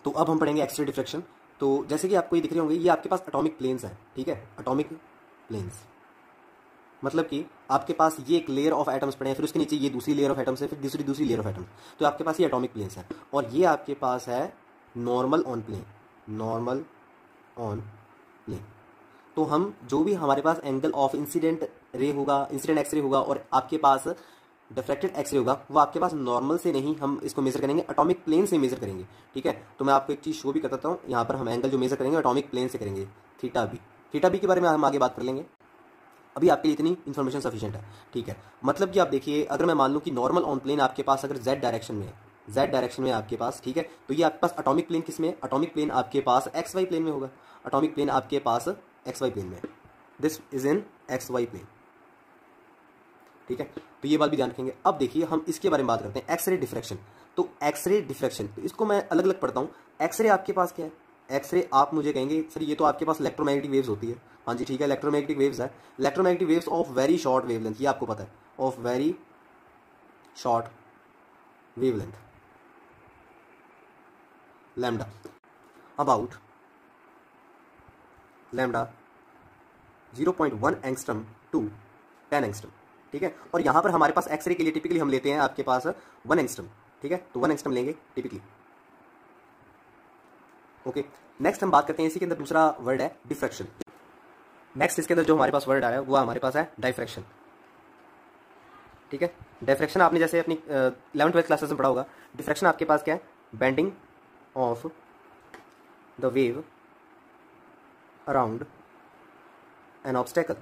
तो अब हम पढ़ेंगे एक्सरे डिफ्रैक्शन। तो जैसे कि आपको ये दिख रहे होंगे, ये आपके पास एटॉमिक प्लेन्स हैं, ठीक है, एटॉमिक प्लेन्स मतलब कि आपके पास ये एक लेयर ऑफ एटम्स पड़े हैं, फिर उसके नीचे ये दूसरी लेयर ऑफ एटम्स है, फिर दूसरी लेयर ऑफ एटम्स। तो आपके पास ये एटॉमिक प्लेन्स हैं और ये आपके पास है normal on plane, normal on plane. तो हम जो भी हमारे पास एंगल ऑफ इंसिडेंट रे होगा, इंसिडेंट एक्सरे होगा और आपके पास डिफ्रैक्टेड एक्सरे होगा, वो आपके पास नॉर्मल से नहीं हम इसको मेजर करेंगे, एटॉमिक प्लेन से मेजर करेंगे, ठीक है। तो मैं आपको एक चीज़ शो भी करता हूँ, यहाँ पर हम एंगल जो मेजर करेंगे एटॉमिक प्लेन से करेंगे, थीटा बी। थीटा बी के बारे में हम आगे बात कर लेंगे, अभी आपके लिए इतनी इन्फॉर्मेशन सफिशिएंट है, ठीक है। मतलब कि आप देखिए, अगर मैं मान लूँ कि नॉर्मल ऑन प्लेन आपके पास अगर जेड डायरेक्शन में है, जेड डायरेक्शन में आपके पास, ठीक है, तो ये आपके पास एटॉमिक प्लेन किस में है, एटॉमिक प्लेन आपके पास एक्स वाई प्लेन में होगा, एटॉमिक प्लेन आपके पास एक्स वाई प्लेन में है, this is in X Y plane, ठीक है। तो ये बात भी ध्यान रखेंगे। अब देखिए हम इसके बारे में बात करते हैं, एक्सरे डिफ्रैक्शन। तो एक्सरे डिफ्रैक्शन, तो इसको मैं अलग अलग पढ़ता हूँ। एक्सरे आपके पास क्या है, एक्सरे आप मुझे कहेंगे सर ये तो आपके पास इलेक्ट्रोमैग्नेटिक वेव्स होती है, हाँ जी ठीक है, इलेक्ट्रोमैग्नेटिक वेव्स है, electromagnetic waves of very short wavelength, ये आपको पता है, of very short wavelength, lambda, about lambda 0.1 angstrom to 10 angstrom, ठीक है। और यहाँ पर हमारे पास एक्सरे के लिए टिपिकली हम लेते हैं आपके पास 1 एंगस्ट्रम, ठीक है, तो 1 एंगस्ट्रम लेंगे टिपिकली, ओके। नेक्स्ट हम बात करते हैं, इसी के अंदर दूसरा वर्ड है डिफ्रैक्शन। नेक्स्ट इसके अंदर जो हमारे पास वर्ड आ रहा है वो हमारे पास है डायफ्रैक्शन, ठीक है। डायफ्रैक्शन आपने जैसे अपनी 11th-12th क्लासेस में पढ़ा होगा। डिफ्रैक्शन आपके पास क्या है, bending of the wave around an obstacle,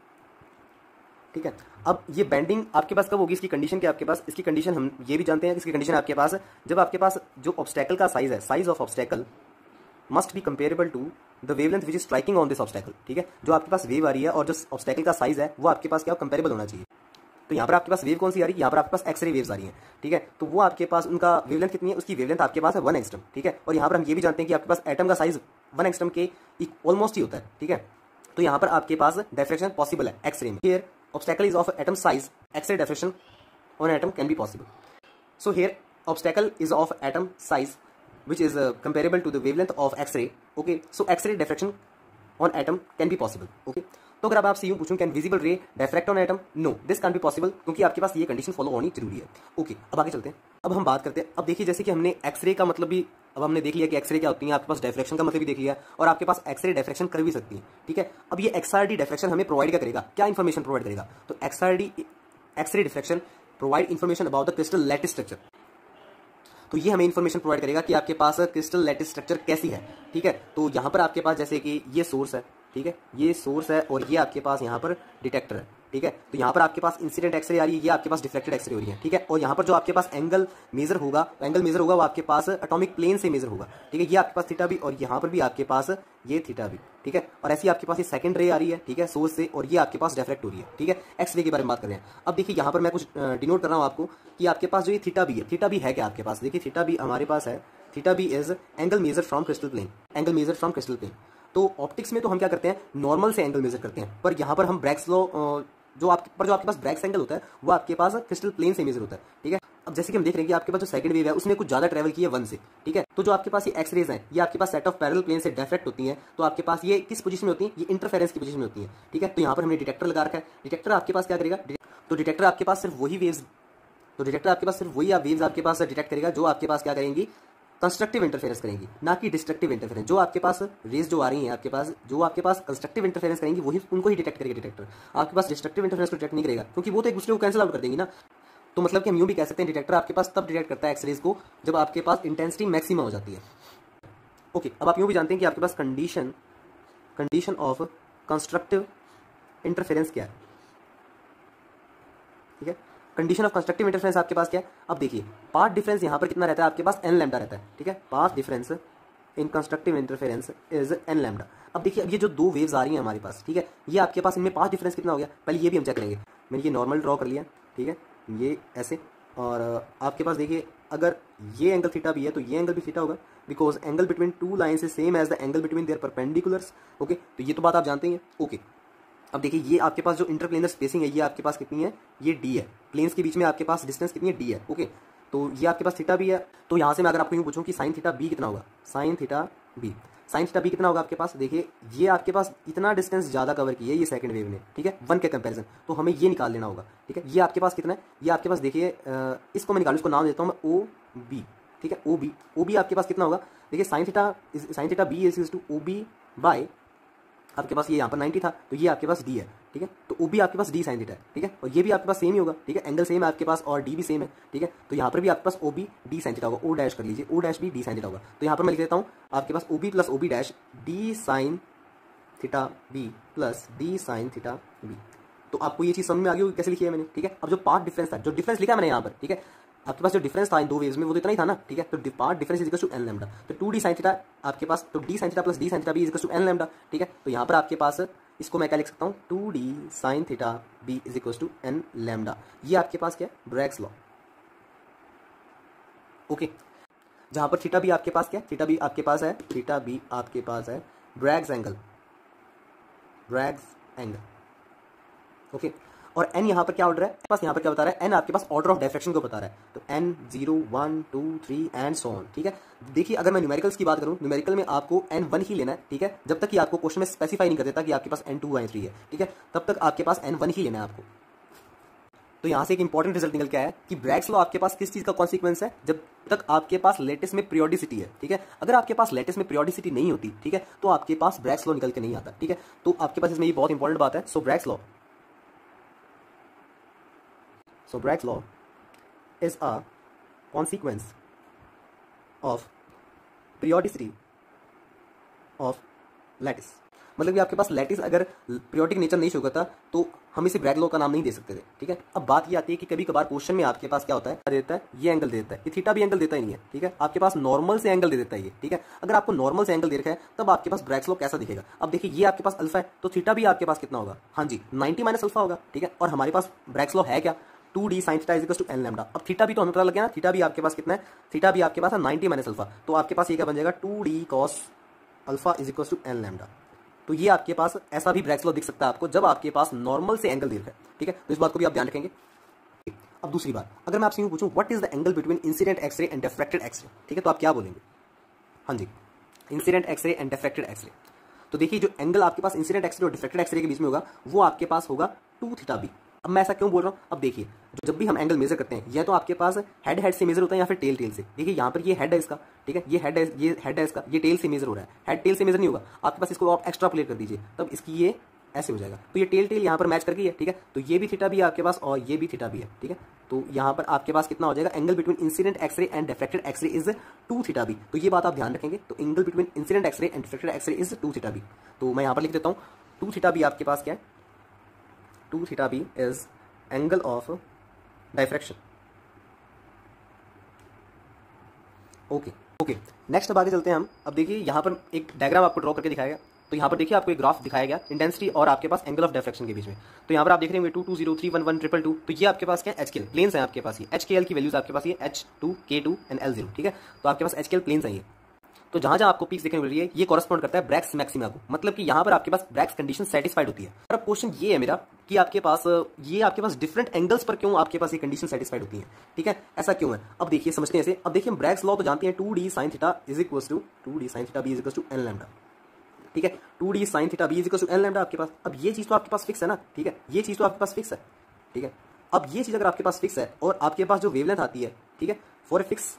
ठीक है। अब ये बेंडिंग आपके पास कब होगी, इसकी कंडीशन क्या आपके पास, इसकी कंडीशन हम ये भी जानते हैं, इसकी कंडीशन आपके पास जब आपके पास जो ऑब्स्टेकल का साइज है, size of obstacle must be comparable to the wavelength which is striking on this obstacle, ठीक है। जो आपके पास वेव आ रही है और जो ऑब्स्टेकल का साइज है वो आपके पास क्या कंपेरेबल होना चाहिए। तो यहाँ पर आपके पास वेव कौन सी आ रही है, यहाँ पर आपके पास एक्सरे वेव्स आ रही हैं, ठीक है। तो वो आपके पास उनका वेवलेंथ कितनी है, उसकी वेवलेंथ आपके पास है 1 एंगस्ट्रम, ठीक है। और यहाँ पर हम ये भी जानते हैं कि आपके पास एटम का साइज 1 एंगस्ट्रम के ऑलमोस्ट ही होता है, ठीक है। तो यहाँ पर आपके पास डायफ्रैक्शन पॉसिबल है एक्सरे में। Here obstacle is of atom size, X-ray diffraction on atom can be possible. So here obstacle is of atom size which is comparable to the wavelength of X-ray. Okay, so X-ray diffraction on atom can be possible. Okay, तो अगर अब आपसे यूँ पूछूं can visible ray diffract on atom, no this can be possible, क्योंकि आपके पास ये कंडीशन फॉलो होनी जरूरी है। ओके, अब आगे चलते हैं। अब हम बात करते हैं, अब देखिए जैसे कि हमने एक्सरे का मतलब भी अब हमने देख लिया कि एक्सरे क्या होती है, आपके पास डिफ्रैक्शन का मतलब भी देख लिया और आपके पास एक्सरे डिफ्रैक्शन कर भी सकती है, ठीक है। अब ये एक्सआरडी डिफ्रैक्शन हमें प्रोवाइड क्या करेगा, क्या इन्फॉर्मेशन प्रोवाइड करेगा, तो XRD x-ray diffraction provide information about the crystal lattice structure. तो ये हमें इन्फॉर्मेशन प्रोवाइड करेगा कि आपके पास क्रिस्टल लैटिस स्ट्रक्चर कैसी है, ठीक है। तो यहाँ पर आपके पास जैसे कि ये सोर्स है, ठीक है, ये सोर्स है और ये आपके पास यहाँ पर डिटेक्टर है, ठीक है। तो यहाँ पर आपके पास इंसिडेंट एक्सरे आ रही है, ये आपके पास डिफ्लेक्टेड एक्सरे हो रही है, ठीक है। और यहाँ पर जो आपके पास एंगल मेजर होगा वो आपके पास एटॉमिक प्लेन से मेजर होगा, ठीक है। ये आपके पास थीटा भी और यहाँ पर भी आपके पास ये थीटा भी, ठीक है। और ऐसी आपके पास ये सेकंड रे आ रही है, ठीक है, सोर्स से, और ये आपके पास डिफ्लेक्ट हो रही है, ठीक है। एक्सरे के बारे में बात कर रहे हैं। अब देखिए यहाँ पर मैं कुछ डिनोट कर रहा हूँ आपको कि आपके पास जो ये थीटा भी है, थीटा भी है क्या आपके पास, देखिए थीटा भी हमारे पास है, theta B is angle measure from crystal plane, angle measure from crystal plane. तो ऑप्टिक्स में तो हम क्या करते हैं, नॉर्मल से एंगल मेजर करते हैं, पर यहाँ पर हम ब्रैग्स लॉ जो आपके पास ब्रैग्स एंगल होता है वो आपके पास क्रिस्टल प्लेन से मेजर होता है, ठीक है। अब जैसे कि हम देख रहे हैं कि आपके पास जो सेकंड वेव है उसने कुछ ज्यादा ट्रैवल किया 1 से, ठीक है। तो जो आपके पास ये एक्स रेज हैं ये आपके पास सेट ऑफ पैरेलल प्लेन से डिफ्रैक्ट होती हैं, तो आपके पास ये किस पोजीशन में होती है, ये इंटरफेरेंस की पोजीशन में होती है, ठीक है। तो यहाँ पर हमने डिटेक्टर लगा रखा है, डिटेक्टर आपके पास क्या करेगा, तो डिटेक्टर आपके पास सिर्फ वही वेव्स, तो डिटेक्टर आपके पास सिर्फ वही वेव्स आपके पास डिटेक्ट करेगा जो आपके पास क्या करेंगी, कंस्ट्रक्टिव इंटरफेरेंस करेंगी, ना कि डिस्ट्रक्टिव इंटरफेरेंस। जो आपके पास रेज जो आ रही हैं आपके पास, जो आपके पास कंस्ट्रक्टिव इंटरफेरेंस करेंगी वही उनको ही डिटेक्ट करेगा डिटेक्टर, आपके पास डिस्ट्रक्टिव इंटरफेरेंस को डिटेक्ट नहीं करेगा, क्योंकि वो तो एक दूसरे को कैंसिल आउट कर देंगी ना। तो मतलब कि हम यूं भी कह सकते हैं डिटेक्टर आपके पास तब डिटेक्ट करता है एक्सरेज को जब आपके पास इंटेंसिटी मैक्सिमम हो जाती है। ओके, अब आप यूं भी जानते हैं कि आपके पास कंडीशन ऑफ कंस्ट्रक्टिव इंटरफेरेंस क्या है, ठीक है। कंडीशन ऑफ कंस्ट्रक्टिव इंटरफेरेंस आपके पास क्या है, अब देखिए पाथ डिफरेंस यहाँ पर कितना रहता है आपके पास, n लैम्डा रहता है, ठीक है। Path difference in constructive interference is n lambda. अब देखिए अब ये जो दो वेव्स आ रही हैं हमारे पास, ठीक है, ये आपके पास इनमें पाथ डिफरेंस कितना हो गया, पहले ये भी हम चेक करेंगे। मैंने ये नॉर्मल ड्रॉ कर लिया, ठीक है, ये ऐसे, और आपके पास देखिए अगर ये एंगल थीटा भी है तो ये एंगल भी थीटा होगा, because angle between two lines is same as the angle between their perpendiculars. Okay, तो ये तो बात आप जानते हैं। ओके, अब देखिए ये आपके पास जो इंटरप्लेनर स्पेसिंग है ये आपके पास कितनी है, ये d है, प्लेन्स के बीच में आपके पास डिस्टेंस कितनी है, d है। ओके, तो ये आपके पास थीटा बी है। तो यहाँ से मैं अगर आपको यूँ पूछूँ कि साइन थीटा बी कितना होगा, साइन थीटा बी कितना होगा आपके पास, देखिए ये आपके पास इतना डिस्टेंस ज़्यादा कवर किया है ये सेकंड वेव ने, ठीक है, 1 के कंपैरिजन, तो हमें ये निकाल लेना होगा, ठीक है। ये आपके पास कितना है, ये आपके पास देखिए इसको मैं निकालूँ, इसको नाम देता हूँ मैं ओ बी, ठीक है, ओ बी आपके पास कितना होगा, देखिए sine theta B is to O B by, आपके पास ये यहाँ पर 90 था तो ये आपके पास डी है, ठीक है, तो ओ बी आपके पास डी साइन थीटा है, ठीक है, और ये भी आपके पास सेम ही होगा, ठीक है, एंगल सेम है आपके पास और डी भी सेम है, ठीक है, तो यहाँ पर भी आपके पास O B D sine theta होगा, ओ डैश कर लीजिए, O dash B D sine theta होगा, तो यहाँ पर मैं लिख देता हूँ आपके पास O B plus O B dash D sine theta B plus D sine theta B. तो आपको ये चीज़ समझ में आ गई होगी कैसे लिखी है मैंने, ठीक है। अब जो पार्ट डिफरेंस था, जो डिफरेंस लिखा मैंने यहाँ पर, ठीक है, आपके पास जो डिफरेंस था इन दो वेव्स में वो तो इतना ही था ना, ठीक है, तो path difference is equal to n lambda, तो 2d sin थीटा आपके पास, तो d sin theta plus d sin theta b is equal to n lambda, ठीक है, तो यहाँ पर आपके पास इसको मैं क्या लिख सकता हूँ 2d sin theta b is equal to n lambda. ये आपके पास क्या है, ब्रैग्स लॉ, ओके, जहाँ पर थीटा बी आपके पास क्या है, थीटा बी आपके पास है, थीटा बी आपके पास है ब्रैग्स एंगल, ओके, और n यहाँ पर क्या ऑर्डर है, पास यहाँ पर क्या बता रहा है, n आपके पास ऑर्डर ऑफ डायफ्रैक्शन को बता रहा है, तो n 0 1 2 3 एंड सो ऑन, ठीक है। देखिए अगर मैं न्यूमेरिकल्स की बात करूँ, न्यूमेरिकल में आपको n1 ही लेना है, ठीक है, जब तक कि आपको क्वेश्चन में स्पेसिफाई नहीं कर देता कि आपके पास n2 n3 है, ठीक है, तब तक आपके पास n1 ही लेना है आपको। तो यहाँ से एक इंपॉर्टेंट रिजल्ट निकल के आया कि ब्रैग्स लॉ आपके पास किस चीज़ का कॉन्सिक्वेंस है, जब तक आपके पास लेटिस में पीरियोडिसिटी है, ठीक है, अगर आपके पास लेटिस में पीरियोडिसिटी नहीं होती, ठीक है, तो आपके पास ब्रैग्स लॉ निकल के नहीं आता, ठीक है, तो आपके पास इसमें ये बहुत इंपॉर्टेंट बात है। सो Bragg's law is a consequence of periodicity of lattice। मतलब कि आपके पास लैटिस अगर पीरियोडिक नेचर नहीं शो करता तो हम इसे ब्रैग लॉ का नाम नहीं दे सकते थे, ठीक है। अब बात ये आती है कि कभी कभार क्वेश्चन में आपके पास क्या होता है, देता है ये एंगल दे देता है, ये थीटा भी एंगल देता ही नहीं है, ठीक है, आपके पास नॉर्मल से एंगल दे देता है ये, ठीक है। अगर आपको नॉर्मल से एंगल दे रखा है तब आपके पास ब्रैग्स लॉ कैसा दिखेगा। अब देखिए ये आपके पास अल्फा है तो थीटा भी आपके पास कितना होगा, हाँ जी 90 माइनस अल्फा होगा, ठीक है, और हमारे पास ब्रैग्स लॉ है क्या, 2d sin theta is equal to n lambda. अब थीटा भी तो हमें पता लग गया ना, थीटा भी आपके पास कितना है, थीटा भी आपके पास है 90 माइनस अल्फा, तो आपके पास ये क्या बन जाएगा 2d cos alpha is equal to n lambda. तो ये आपके पास ऐसा भी ब्रैग्स लॉ दिख सकता है आपको जब आपके पास नॉर्मल से एंगल दिख रहा है, ठीक है, तो इस बात को भी आप ध्यान रखेंगे। अब दूसरी बात, अगर मैं आपसे यूँ पूछूं what is the angle between incident x-ray and diffracted x-ray, ठीक है, तो आप क्या बोलेंगे, हाँ जी incident x-ray and diffracted x-ray. तो देखिए जो एंगल आपके पास इंसिडेंट एक्सरे और डिफ्रैक्टेड एक्सरे के बीच में होगा वो आपके पास होगा 2 थीटा बी। अब मैं ऐसा क्यों बोल रहा हूँ, अब देखिए जब भी हम एंगल मेजर करते हैं या तो आपके पास हेड से मेजर होता है या फिर टेल से। देखिए यहाँ पर ये हेड है इसका, ठीक है, ये हेड है इसका, ये टेल से मेजर हो रहा है, हेड टेल से मेजर नहीं होगा आपके पास, इसको आप एक्स्ट्रापोलेट कर दीजिए तब इसकी ये ऐसे हो जाएगा, तो ये टेल यहाँ पर मैच कर गई है, ठीक है, तो ये भी थीटा भी है आपके पास और ये भी थीटा भी है, ठीक है, तो यहाँ पर आपके पास कितना हो जाएगा, angle between incident x-ray and diffracted x-ray is 2 theta B. तो ये बात आप ध्यान रखेंगे, तो angle between incident x-ray and diffracted x-ray is 2 theta B. तो मैं यहाँ पर लिख देता हूँ 2 थीटा बी आपके पास क्या है, 2 theta B is angle of diffraction, okay. Next अब आगे चलते हैं हम। अब देखिए यहाँ पर एक डायग्राम आपको ड्रॉ करके दिखाया गया, तो यहाँ पर देखिए आपको एक ग्राफ दिखाया गया इंटेंसिटी और आपके पास एंगल ऑफ डिफ्रैक्शन के बीच में। तो यहाँ पर आप देख रहे होंगे 2 2 0 3 1 1 2 2, तो ये आपके पास क्या है, HKL प्लेन्स हैं आपके पास, ये HKL की वैल्यूज आपके पास ये H2 K2 एंड L0, ठीक है, तो आपके पास HKL प्लेन्स हैं ये। तो जहां जहां आपको पीक्स देखने को मिल रही है ये कॉरेस्पॉन्ड करता है ब्रैग्स मैक्सिमा को, मतलब कि यहाँ पर आपके पास ब्रैग्स कंडीशन सेटिस्फाइड होती है। और अब क्वेश्चन ये है मेरा कि आपके पास डिफरेंट एंगल्स पर क्यों आपके पास ये कंडीशन सेटिस्फाइड होती है, ठीक है, ऐसा क्यों है। अब देखिए समझते हैं ऐसे। अब देखिए हम ब्रैग्स लॉ तो जानते हैं 2d sin theta is equal to 2d sin theta b is equal to n lambda, ठीक है, 2d sin theta b is equal to n lambda आपके पास। अब ये चीज तो आपके पास फिक्स है ना, ठीक है, ये चीज तो आपके पास फिक्स है, ठीक है। अब ये चीज अगर आपके पास फिक्स है और आपके पास जो वेवलेंथ आती है, ठीक है, फॉर ए फिक्स,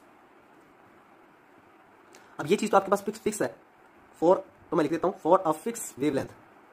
अब ये चीज तो आपके पास फिक्स है फॉर, तो मैं लिख देता हूं for a fix wavelength,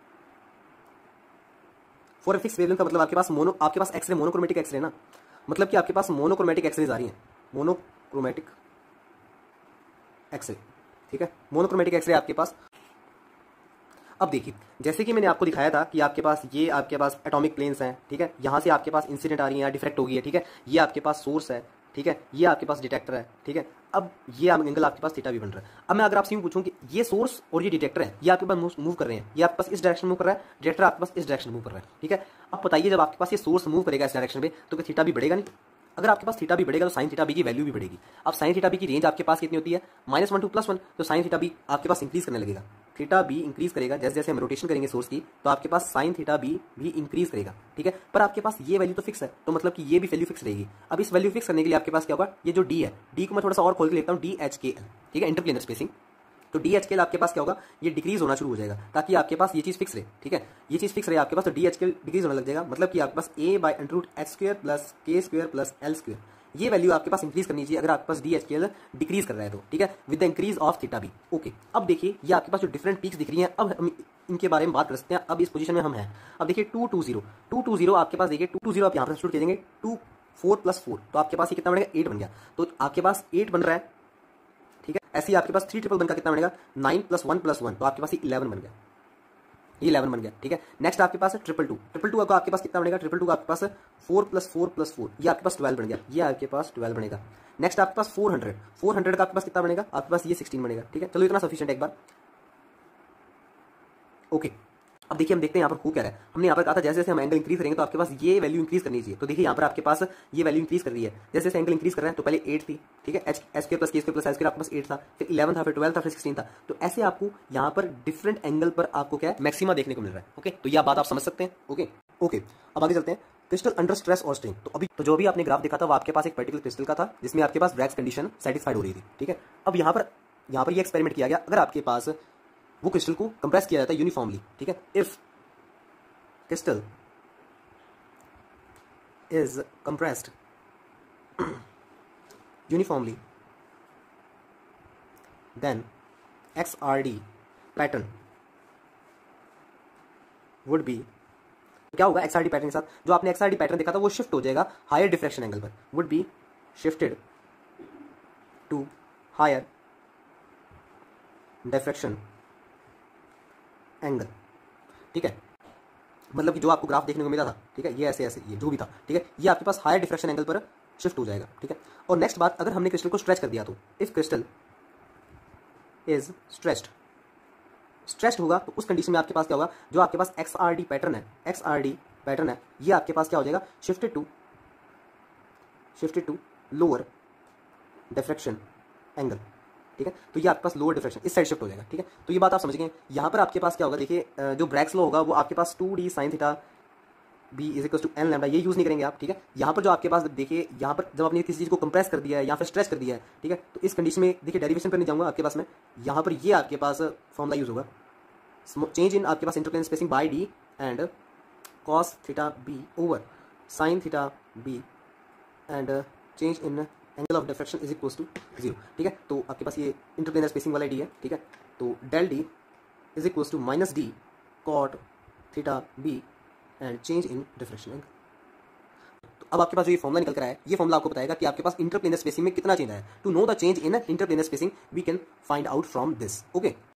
for a fix wavelength का मतलब आपके पास एक्सरे मोनोक्रोमेटिक एक्सरे ना, मतलब कि आपके पास मोनोक्रोमेटिक एक्सरेज आ रही हैं, मोनोक्रोमेटिक एक्सरे, ठीक है, मोनोक्रोमेटिक एक्सरे आपके पास। अब देखिए जैसे कि मैंने आपको दिखाया था कि आपके पास एटॉमिक प्लेन्स हैं, ठीक है, यहाँ से आपके पास इंसिडेंट आ रही है, डिफ्रैक्ट हो गई है, ठीक है, ये आपके पास सोर्स है, ठीक है, ये आपके पास डिटेक्टर है, ठीक है। अब ये एंगल आपके पास थीटा भी बन रहा है। अब मैं अगर आपसे यूँ पूछूं कि ये सोर्स और ये डिटेक्टर है, ये आपके पास मूव कर रहे हैं, ये आपके पास इस डायरेक्शन मूव कर रहा है, डिटेक्टर आपके पास इस डायरेक्शन मूव कर रहा है, ठीक है। अब बताइए जब आपके पास ये सोर्स मूव करेगा इस डायरेक्शन में तो क्या थीटा भी बढ़ेगा नहीं? अगर आपके पास थीटा भी बढ़ेगा तो साइन थीटा बी की वैल्यू भी बढ़ेगी। अब साइन थीटा बी की रेंज आपके पास कितनी होती है, -1 to +1, तो साइन थीटा बी आपके पास इंक्रीज करने लगेगा, थीटा बी इंक्रीज करेगा, जैसे जैसे हम रोटेशन करेंगे सोर्स की, तो आपके पास साइन थीटा बी भी इंक्रीज करेगा, ठीक है। पर आपके पास ये वैल्यू तो फिक्स है, तो मतलब कि ये भी वैल्यू फिक्स रहेगी। अब इस वैल्यू फिक्स करने के लिए आपके पास क्या होगा, ये जो डी है, डी को मैं थोड़ा सा और खोल के लेता हूँ, डी एच के एल, ठीक है, इंटरप्लेनर स्पेसिंग। तो डी एच के एल आपके पास क्या होगा, ये डिक्रीज होना शुरू हो जाएगा, ताकि आपके पास ये चीज़ फिक्स रहे, ठीक है, ये चीज़ फिक्स रहे आपके पास, तो D H K L decrease होने लग जाएगा, मतलब कि आपके पास A by under root H square plus K square plus L square, ये वैल्यू आपके पास इंक्रीज करनी चाहिए अगर आपके पास D H K L decrease कर रहा है तो, ठीक है, with the increase of theta B. Okay, अब देखिए ये आपके पास जो डिफरेंट पीक्स दिख रही हैं, अब हम इनके बारे में बात कर सकते हैं। अब इस पोजीशन में हम हैं, अब देखिए 220 आपके पास, देखिए 220 आप यहाँ पर सब्स्टिट्यूट करेंगे, 2 4 + 4, तो आपके पास ये कितना बनेगा, 8 बन गया, तो आपके पास 8 बन रहा है, ठीक है। ऐसे ही आपके पास 3 ट्रिपल 1 का कितना बनेगा, 9 + 1 + 1, तो आपके पास ये 11 बन गया, ये 11 बन गया, ठीक है। नेक्स्ट आपके पास है 222 का आपके पास कितना बनेगा, 222 का आपके पास 4 + 4 + 4, ये आपके पास 12 बन गया, ये आपके पास 12 बनेगा। नेक्स्ट आपके पास 400 का आपके पास कितना बनेगा, आपके पास ये 16 बनेगा, ठीक है। चलो इतना सफिशिएंट है एक बार। ओके, अब देखिए हम देखते हैं यहाँ पर हो क्या रहा है। हमने यहाँ पर कहा था जैसे जैसे हम एंगल इंक्रीज करेंगे तो आपके पास ये वैल्यू इंक्रीज करनी चाहिए, तो देखिए यहाँ पर आपके पास ये वैल्यू इंक्रीज कर रही है, जैसे जैसे एंगल इंक्रीज कर रहे हैं, तो पहले 8 थी, ठीक है, H square plus K square plus L square आपके पास 8 था, फिर 11 था, फिर 12 था, फिर 16 था, तो ऐसे आपको यहाँ पर डिफरेंट एंगल पर आपको क्या है, मैक्सिमा देखने को मिल रहा है। ओके, तो यह बात आप समझ सकते हैं। ओके, अब आगे चलते हैं। क्रिस्टल अंडर स्ट्रेस और स्ट्रेन, तो जो भी आपने ग्राफ देखा था वो आपके पास एक पर्टिकुलर क्रिस्टल का था जिसमें आपके पास ब्रैग्स कंडीशन सेटिस्फाइड हो रही थी, ठीक है। अब यहाँ पर ये एक्सपेरिमेंट किया गया, अगर आपके पास वो क्रिस्टल को कंप्रेस किया जाता है यूनिफॉर्मली, ठीक है, if crystal is compressed uniformly, then XRD pattern would be, क्या होगा XRD पैटर्न के साथ, जो आपने XRD पैटर्न देखा था वो शिफ्ट हो जाएगा हायर डिफ्रेक्शन एंगल पर, would be shifted to higher diffraction angle, ठीक है। मतलब कि जो आपको ग्राफ देखने को मिला था, ठीक है, ये ऐसे ऐसे ये जो भी था, ठीक है, ये आपके पास हायर डिफ्रेक्शन एंगल पर शिफ्ट हो जाएगा, ठीक है। और नेक्स्ट बात, अगर हमने क्रिस्टल को स्ट्रेच कर दिया तो इफ क्रिस्टल इज स्ट्रेच्ड होगा तो उस कंडीशन में आपके पास क्या होगा, जो आपके पास XRD पैटर्न है, ये आपके पास क्या हो जाएगा, shifted to lower diffraction angle, ठीक है। तो ये आपके पास लोअर डिफ्रेक्शन इस साइड शिफ्ट हो जाएगा, ठीक है। तो ये बात आप समझ गए। यहाँ पर आपके पास क्या होगा, देखिए जो ब्रैग्स लॉ होगा वो आपके पास 2D sin θ b = n lambda, ये यूज़ नहीं करेंगे आप, ठीक है। यहाँ पर जो आपके पास देखिए, यहाँ पर जब आपने किसी चीज़ को कंप्रेस कर दिया है या फिर स्ट्रेच कर दिया है, ठीक है, तो इस कंडीशन में देखिए डेरिवेशन पर नहीं जाऊँगा आपके पास में, यहाँ पर ये आपके पास फॉर्मूला यूज़ होगा, चेंज इन आपके पास interplanar spacing by d and cos θ b over sin θ b and change in angle of diffraction = 0, ठीक है। तो आपके पास ये इंटरप्लेनर स्पेसिंग वाला डी है, ठीक है। तो del d = -d cot θ b and change in diffraction angle. तो अब आपके पास जो ये फॉर्मूला निकल कर आया है, ये फॉर्मूला आपको बताएगा कि आपके पास इंटरप्लेनर स्पेसिंग में कितना चेंज आया है। To know the change in interplanar spacing we can find out from this. Okay,